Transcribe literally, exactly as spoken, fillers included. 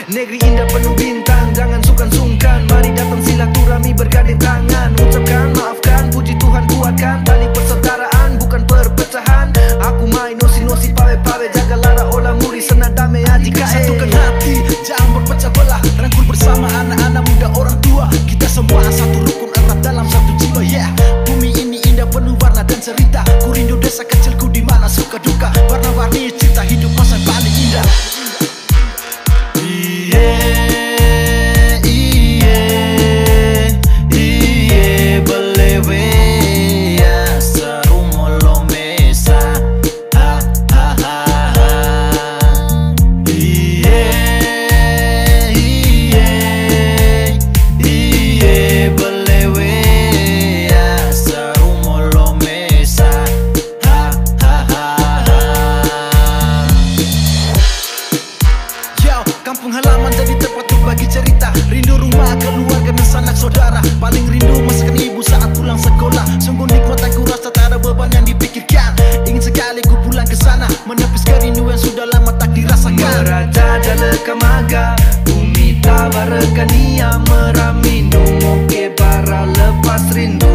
Negeri indah penuh bintang, jangan sungkan-sungkan. Mari datang silaturahmi bergandeng tangan. Ucapkan, maafkan, puji Tuhan kuatkan tali persaudaraan, bukan perpecahan. Aku main nosi-nosi pawe-pawe, jaga lara olah muri senang damai aji K E. Satukan hati, jangan berpecah belah. Rangkul bersama anak-anak muda orang tua. Kita semua satu rukun erat dalam satu jiwa, yeah. Bumi ini indah penuh warna dan cerita. Ku rindu desa kecilku di mana suka duka. Warna-warni cerita hidup masa paling indah. Kampung halaman jadi tempat untuk bagi cerita. Rindu rumah, keluarga dan sanak saudara. Paling rindu masakan ibu saat pulang sekolah. Sungguh nikmat aku rasa tak ada beban yang dipikirkan. Ingin sekali ku pulang ke sana, menepis kerinduan sudah lama tak dirasakan. Meraja jala kamaga, bumi tabarkan ia meramindu. Moke bara lepas rindu.